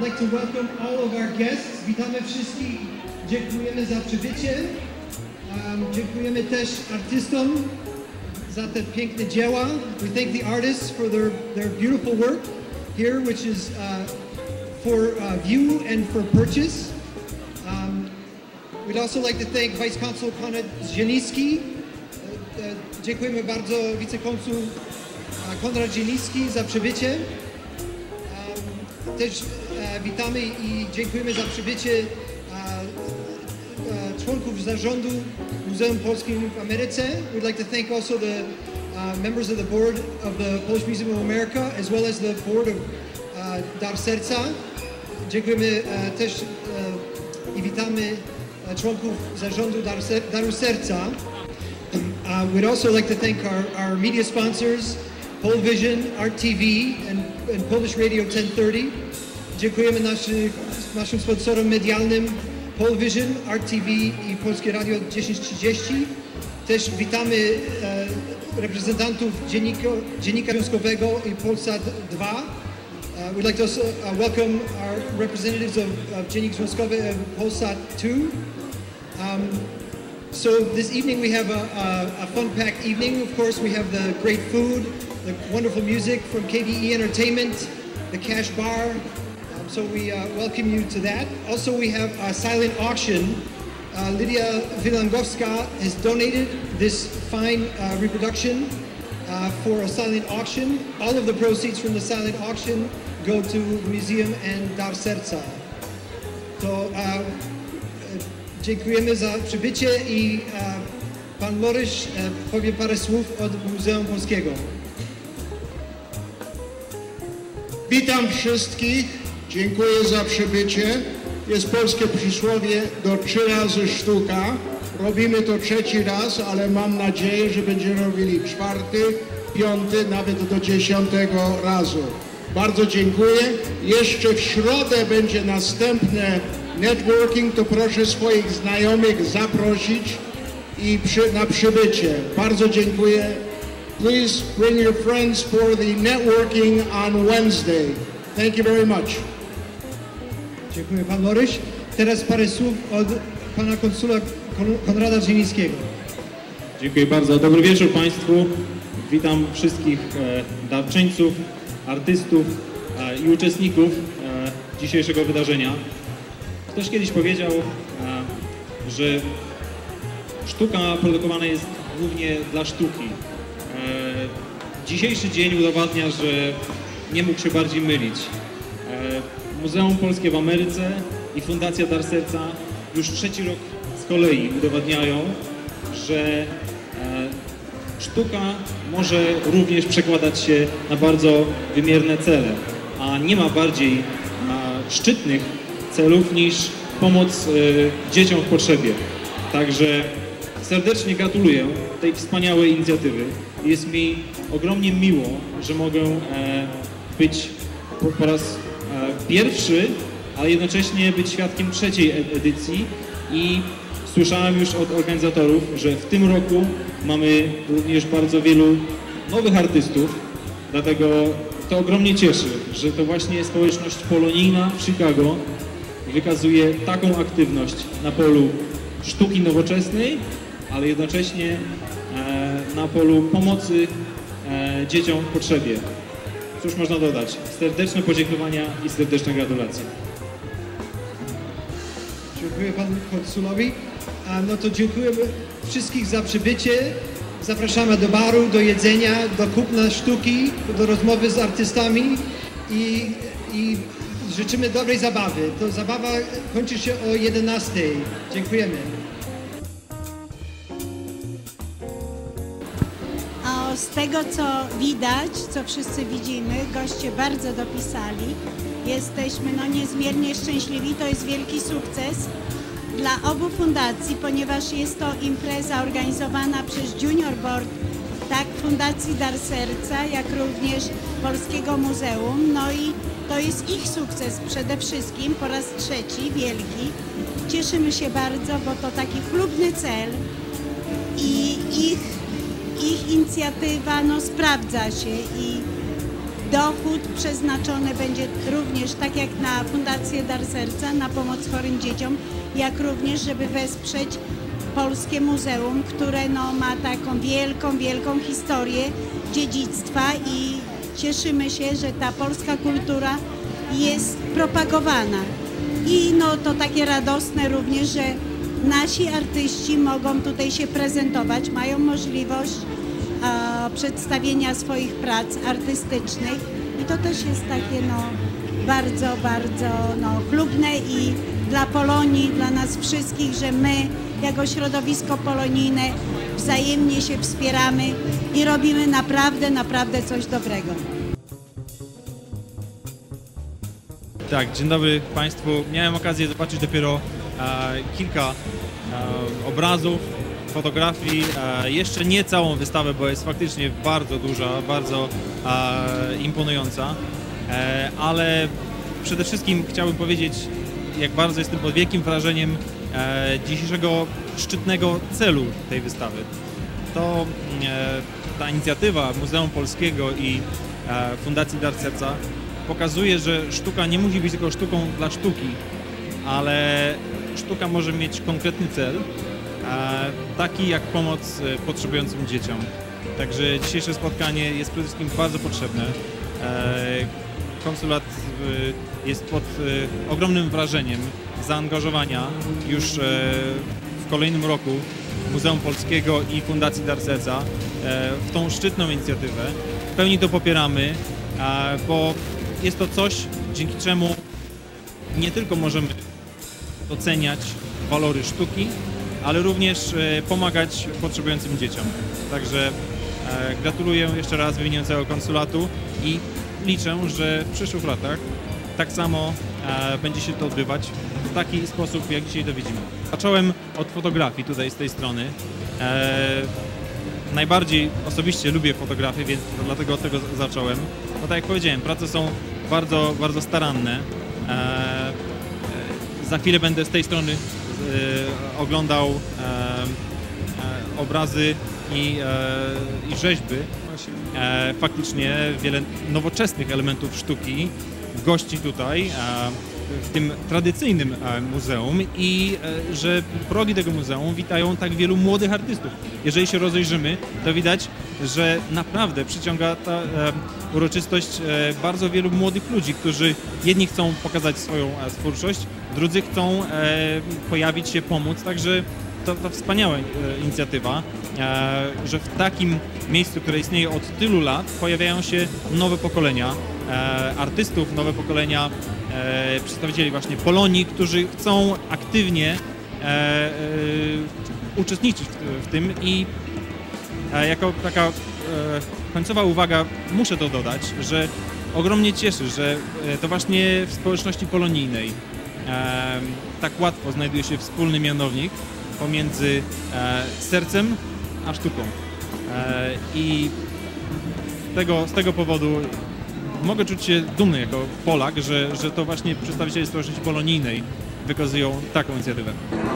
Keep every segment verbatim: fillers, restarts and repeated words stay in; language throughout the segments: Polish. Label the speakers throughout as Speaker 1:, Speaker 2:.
Speaker 1: like to welcome all of our guests. Witamy wszystkich. Dziękujemy za przybycie. Um, dziękujemy też artystom za te piękne dzieła. We thank the artists for their, their beautiful work here, which is uh, for uh, view and for purchase. Um, we'd also like to thank Vice Consul Konrad Zieliński. Uh, uh, dziękujemy bardzo wicekonsul uh, Konrad Zieliński za przybycie. Um, też uh, witamy i dziękujemy za przybycie członków zarządu Muzeum Polskim w Ameryce. We'd like to thank also the uh, members of the board of the Polish Museum of America, as well as the board of uh, Dar Serca. Dziękujemy uh, też uh, i witamy uh, członków zarządu Dar Ser Daru Serca. Uh, we'd also like to thank our, our media sponsors, Polvision, Art T V, and, and Polish Radio ten thirty. Dziękujemy naszych, naszym sponsorom medialnym, Polvision, Art T V i Polskie Radio tysiąc trzydzieści. Też witamy e, reprezentantów dziennika, dziennika związkowego i Polsat dwa. Uh, we'd like to also, uh, welcome our representatives of, of Dziennik Związkowy and Polsat two. Um, so this evening we have a, a, a fun-packed evening. Of course, we have the great food, the wonderful music from K B E Entertainment, the Cash Bar. So we uh, welcome you to that. Also, we have a silent auction. Uh, Lydia Wilangowska has donated this fine uh, reproduction uh, for a silent auction. All of the proceeds from the silent auction go to the museum and Dar Serca. To uh, dziękujemy za przybycie i uh, pan Moryś uh, powie parę słów od Muzeum Polskiego.
Speaker 2: Witam wszystkich. Dziękuję za przybycie. Jest polskie przysłowie do trzy razy sztuka. Robimy to trzeci raz, ale mam nadzieję, że będziemy robili czwarty, piąty, nawet do dziesiątego razu. Bardzo dziękuję. Jeszcze w środę będzie następne networking, to proszę swoich znajomych zaprosić i przy, na przybycie. Bardzo dziękuję. Please bring your friends for the networking on Wednesday. Thank you very much.
Speaker 1: Dziękuję, pan Moryś. Teraz parę słów od pana konsula Konrada Zielińskiego.
Speaker 3: Dziękuję bardzo. Dobry wieczór Państwu. Witam wszystkich e, darczyńców, artystów e, i uczestników e, dzisiejszego wydarzenia. Ktoś kiedyś powiedział, e, że sztuka produkowana jest głównie dla sztuki. E, dzisiejszy dzień udowadnia, że nie mógł się bardziej mylić. E, Muzeum Polskie w Ameryce i Fundacja Dar Serca już trzeci rok z kolei udowadniają, że e, sztuka może również przekładać się na bardzo wymierne cele, a nie ma bardziej e, szczytnych celów niż pomoc e, dzieciom w potrzebie. Także serdecznie gratuluję tej wspaniałej inicjatywy. Jest mi ogromnie miło, że mogę e, być po, po raz pierwszy, ale jednocześnie być świadkiem trzeciej edycji i słyszałem już od organizatorów, że w tym roku mamy również bardzo wielu nowych artystów, dlatego to ogromnie cieszy, że to właśnie społeczność polonijna w Chicago wykazuje taką aktywność na polu sztuki nowoczesnej, ale jednocześnie na polu pomocy dzieciom w potrzebie. Cóż można dodać? Serdeczne podziękowania i serdeczne gratulacje.
Speaker 1: Dziękuję panu konsulowi. No to dziękujemy wszystkich za przybycie. Zapraszamy do baru, do jedzenia, do kupna sztuki, do rozmowy z artystami i, i życzymy dobrej zabawy. To zabawa kończy się o jedenastej. Dziękujemy.
Speaker 4: Z tego, co widać, co wszyscy widzimy, goście bardzo dopisali. Jesteśmy no, niezmiernie szczęśliwi, to jest wielki sukces dla obu fundacji, ponieważ jest to impreza organizowana przez Junior Board, tak Fundacji Dar Serca, jak również Polskiego Muzeum. No i to jest ich sukces przede wszystkim, po raz trzeci, wielki. Cieszymy się bardzo, bo to taki chlubny cel i ich Ich inicjatywa no, sprawdza się i Dochód przeznaczony będzie również, tak jak na Fundację Dar Serca, na pomoc chorym dzieciom, jak również, żeby wesprzeć Polskie Muzeum, które no, ma taką wielką, wielką historię dziedzictwa i cieszymy się, że ta polska kultura jest propagowana. I no, to takie radosne również, że nasi artyści mogą tutaj się prezentować, mają możliwość a, przedstawienia swoich prac artystycznych i to też jest takie no, bardzo, bardzo no, chlubne i dla Polonii, dla nas wszystkich, że my jako środowisko polonijne wzajemnie się wspieramy i robimy naprawdę, naprawdę coś dobrego.
Speaker 3: Tak, dzień dobry Państwu. Miałem okazję zobaczyć dopiero e, kilka e, obrazów, fotografii, e, jeszcze nie całą wystawę, bo jest faktycznie bardzo duża, bardzo e, imponująca, e, ale przede wszystkim chciałbym powiedzieć, jak bardzo jestem pod wielkim wrażeniem e, dzisiejszego szczytnego celu tej wystawy. To e, ta inicjatywa Muzeum Polskiego i e, Fundacji Dar Serca pokazuje, że sztuka nie musi być tylko sztuką dla sztuki, ale sztuka może mieć konkretny cel, taki jak pomoc potrzebującym dzieciom. Także dzisiejsze spotkanie jest przede wszystkim bardzo potrzebne. Konsulat jest pod ogromnym wrażeniem zaangażowania już w kolejnym roku Muzeum Polskiego i Fundacji Dar Serca w tą szczytną inicjatywę. W pełni to popieramy, bo jest to coś, dzięki czemu nie tylko możemy doceniać walory sztuki, ale również pomagać potrzebującym dzieciom. Także gratuluję jeszcze raz w imieniu całego konsulatu i liczę, że w przyszłych latach tak samo będzie się to odbywać w taki sposób, jak dzisiaj to widzimy. Zacząłem od fotografii tutaj z tej strony. Najbardziej osobiście lubię fotografię, więc dlatego od tego zacząłem. No tak jak powiedziałem, prace są bardzo, bardzo staranne. E, e, za chwilę będę z tej strony e, oglądał e, e, obrazy i, e, i rzeźby. E, faktycznie wiele nowoczesnych elementów sztuki gości tutaj e, w tym tradycyjnym e, muzeum i e, że progi tego muzeum witają tak wielu młodych artystów. Jeżeli się rozejrzymy, to widać, że naprawdę przyciąga ta e, uroczystość e, bardzo wielu młodych ludzi, którzy jedni chcą pokazać swoją e, twórczość, drudzy chcą e, pojawić się, pomóc, także to, to wspaniała e, inicjatywa, e, że w takim miejscu, które istnieje od tylu lat, pojawiają się nowe pokolenia e, artystów, nowe pokolenia e, przedstawicieli właśnie Polonii, którzy chcą aktywnie e, e, uczestniczyć w, w tym i jako taka końcowa uwaga muszę to dodać, że ogromnie cieszy, że to właśnie w społeczności polonijnej tak łatwo znajduje się wspólny mianownik pomiędzy sercem a sztuką. I z tego, z tego powodu mogę czuć się dumny jako Polak, że, że to właśnie przedstawiciele społeczności polonijnej wykazują taką inicjatywę.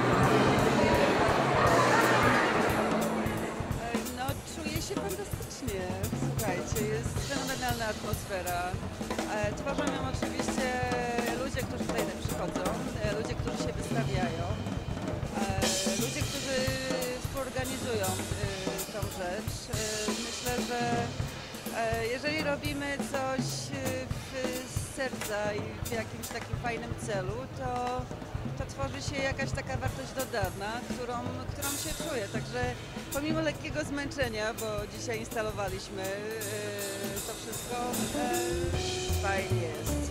Speaker 5: Jest fenomenalna atmosfera. Tworzą ją oczywiście ludzie, którzy tutaj przychodzą, ludzie, którzy się wystawiają, ludzie, którzy współorganizują tą rzecz. Myślę, że jeżeli robimy coś z serca i w jakimś takim fajnym celu, to, to tworzy się jakaś taka wartość dodana, którą, którą się czuje. Także pomimo lekkiego zmęczenia, bo dzisiaj instalowaliśmy yy, to wszystko, yy, fajnie jest.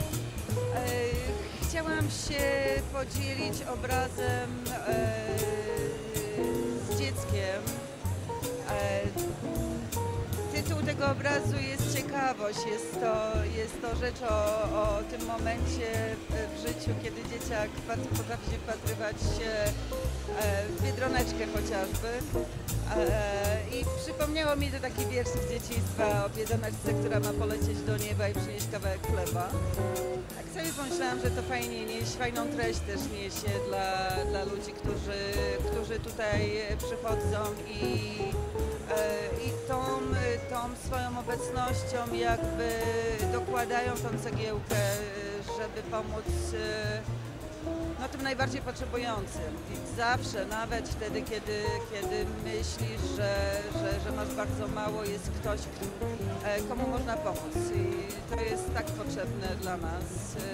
Speaker 5: Yy, chciałam się podzielić obrazem yy, z dzieckiem. Yy, Tytuł tego obrazu jest ciekawość, jest to, jest to rzecz o, o tym momencie w życiu, kiedy dzieciak potrafi się wpatrywać się w biedroneczkę chociażby. I przypomniało mi to taki wierszyk z dzieciństwa o biedroneczce, która ma polecieć do nieba i przynieść kawałek chleba. Tak sobie pomyślałam, że to fajnie nieść, fajną treść też niesie dla, dla ludzi, którzy, którzy tutaj przychodzą i, i tą, tą swoją obecnością pewnością jakby dokładają tą cegiełkę, żeby pomóc no, tym najbardziej potrzebującym. I zawsze, nawet wtedy, kiedy, kiedy myślisz, że, że, że masz bardzo mało, jest ktoś, komu można pomóc. I to jest tak potrzebne dla nas.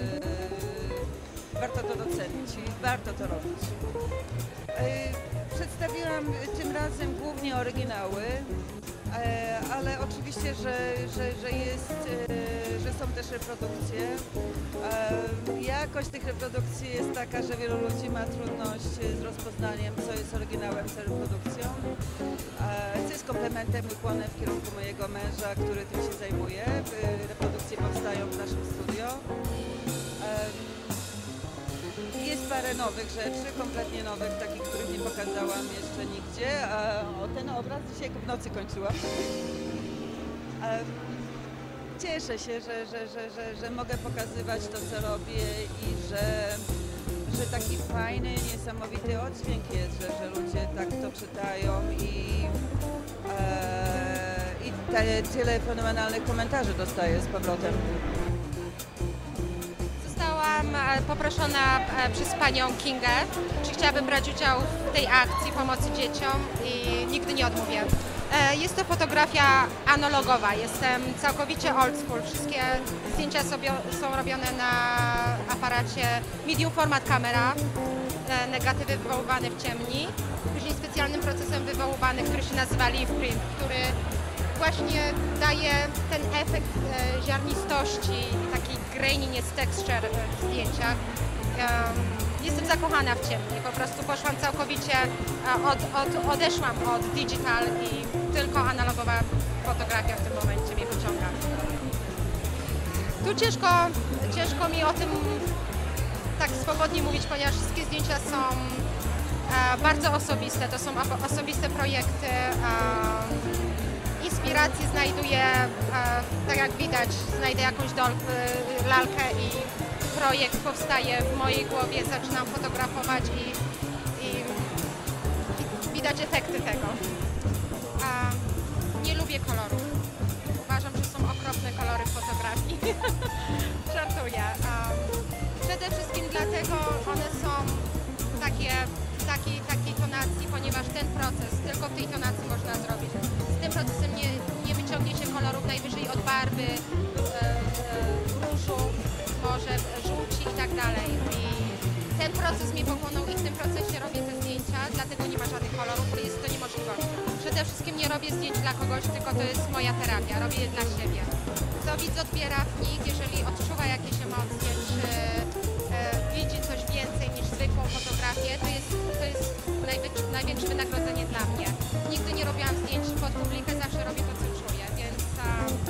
Speaker 5: Warto to docenić i warto to robić. Przedstawiłam tym razem głównie oryginały, ale oczywiście, że, że, że, jest, że są też reprodukcje. Jakość tych reprodukcji jest taka, że wielu ludzi ma trudność z rozpoznaniem, co jest oryginałem, co reprodukcją, co jest komplementem i ukłonem w kierunku mojego męża, który tym się zajmuje. Reprodukcje powstają w naszym studio. Jest parę nowych rzeczy, kompletnie nowych, takich, których nie pokazałam jeszcze nigdzie. A o ten obraz dzisiaj w nocy kończyłam. Cieszę się, że, że, że, że, że mogę pokazywać to, co robię i że, że taki fajny, niesamowity oddźwięk jest, że, że ludzie tak to czytają i, e, i te, tyle fenomenalnych komentarzy dostaję z powrotem.
Speaker 6: Zostałam poproszona przez panią Kingę, czy chciałabym brać udział w tej akcji pomocy dzieciom i nigdy nie odmówię. Jest to fotografia analogowa, jestem całkowicie old school. Wszystkie zdjęcia sobie są robione na aparacie medium format kamera, negatywy wywoływane w ciemni, później specjalnym procesem wywoływany, który się nazywa leaf print, który właśnie daje ten efekt ziarnistości, takiej graininess texture w zdjęciach. Jestem zakochana w ciemni, po prostu poszłam całkowicie, od, od, odeszłam od digital i tylko analogowa fotografia w tym momencie mnie pociąga. Tu ciężko, ciężko mi o tym tak swobodnie mówić, ponieważ wszystkie zdjęcia są bardzo osobiste, to są osobiste projekty. Inspirację znajduję, tak jak widać, znajdę jakąś dol, lalkę i projekt powstaje w mojej głowie, zaczynam fotografować i, i, i widać efekty tego. A nie lubię kolorów. Uważam, że są okropne kolory w fotografii. Żartuję. A przede wszystkim dlatego one są takie, takiej, takiej tonacji, ponieważ ten proces tylko w tej tonacji można zrobić. Z tym procesem nie, nie wyciągniecie kolorów najwyżej od barwy, e, e, różu, może żółci i tak dalej. I ten proces mnie pochłonął i w tym procesie robię te zdjęcia, dlatego nie ma żadnych kolorów, bo jest to niemożliwością. Przede wszystkim nie robię zdjęć dla kogoś, tylko to jest moja terapia, robię je dla siebie. Co widz odbiera w nich, jeżeli odczuwa jakieś emocje, czy e, widzi coś więcej niż zwykłą fotografię, to jest, to jest największe, największe wynagrodzenie dla mnie. Nigdy nie robiłam zdjęć pod publikę, zawsze robię to, co czuję, więc a,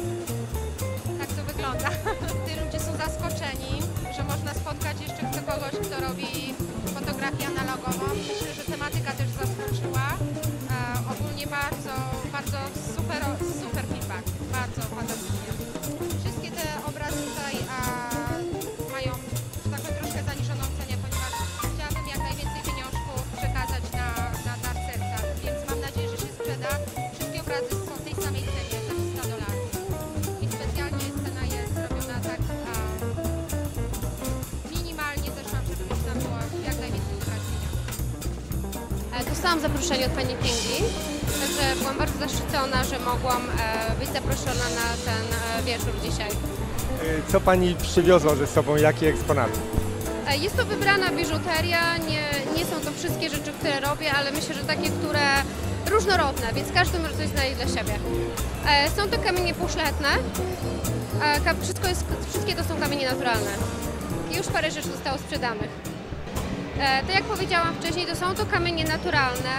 Speaker 6: tak to wygląda. Ty ludzie są zaskoczeni, że można spotkać jeszcze kogoś, kto robi fotografię analogową. Myślę, że tematyka też zaskoczyła. E, ogólnie bardzo, bardzo super, super feedback, bardzo fantastycznie. Wszystkie te obrazy tutaj a, mają, że tak powiem, troszkę zaniżoną cenę, ponieważ chciałabym jak najwięcej pieniążków przekazać na, na dar serca, więc mam nadzieję, że się sprzeda. Wszystkie obrazy są w tej samej cenie, za sto dolarów. I specjalnie cena jest zrobiona tak a, minimalnie zeszłam, żeby można było jak najwięcej ubrać pieniądze. Dostałam zaproszenie od pani Kingi, także byłam bardzo zaszczycona, że mogłam e, być zaproszona na ten e, wieczór dzisiaj.
Speaker 7: Co pani przywiozła ze sobą, jakie eksponaty?
Speaker 6: E, jest to wybrana biżuteria, nie, nie są to wszystkie rzeczy, które robię, ale myślę, że takie, które różnorodne, więc każdy może coś znaleźć dla siebie. E, są to kamienie półszlachetne, e, ka wszystko jest, wszystkie to są kamienie naturalne. I już parę rzeczy zostało sprzedanych. E, tak jak powiedziałam wcześniej, to są to kamienie naturalne,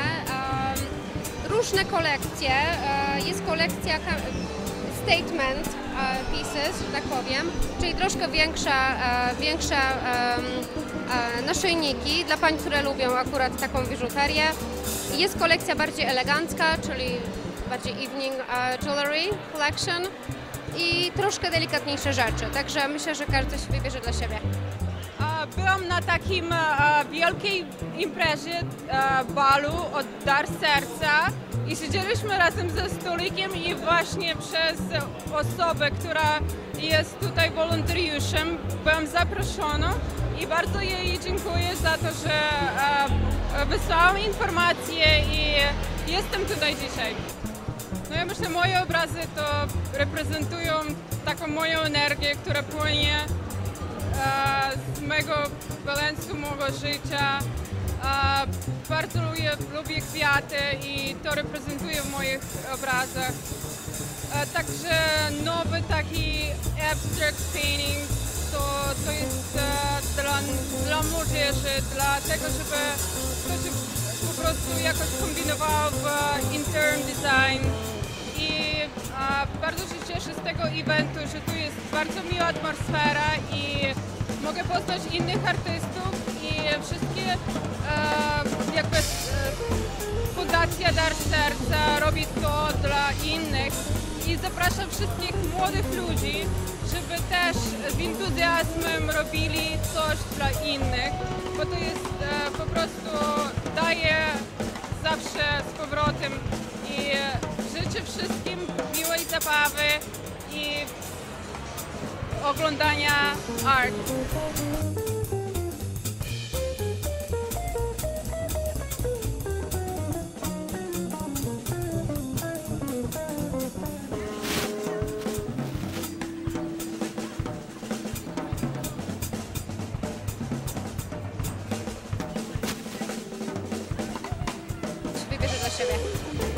Speaker 6: e, różne kolekcje. E, jest kolekcja statement e, pieces, że tak powiem, czyli troszkę większa, e, większe e, e, naszyjniki dla pań, które lubią akurat taką biżuterię. Jest kolekcja bardziej elegancka, czyli bardziej evening e, jewelry collection i troszkę delikatniejsze rzeczy, także myślę, że każdy się wybierze dla siebie.
Speaker 8: Byłam na takim wielkiej imprezie, balu od Dar Serca i siedzieliśmy razem ze stolikiem i właśnie przez osobę, która jest tutaj wolontariuszem, byłam zaproszona i bardzo jej dziękuję za to, że e, wysłałam informacje i jestem tutaj dzisiaj. No ja myślę, moje obrazy to reprezentują taką moją energię, która płynie e, z mego balansu, mojego życia. E, bardzo lubię, lubię kwiaty i to reprezentuję w moich obrazach. E, także nowy taki abstract painting to, to jest e, dla, dla młodzieży, dlatego żeby ktoś po prostu jakoś kombinował w interim design. I a, bardzo się cieszę z tego eventu, że tu jest bardzo miła atmosfera i mogę poznać innych artystów i wszystkie e, jakby e, Fundacja Dar Serca robi to dla innych i zapraszam wszystkich młodych ludzi, żeby też z entuzjazmem robili coś dla innych, bo to jest e, po prostu daje zawsze z powrotem i życzę wszystkim miłej zabawy i oglądania art.
Speaker 6: Wybierze dla siebie.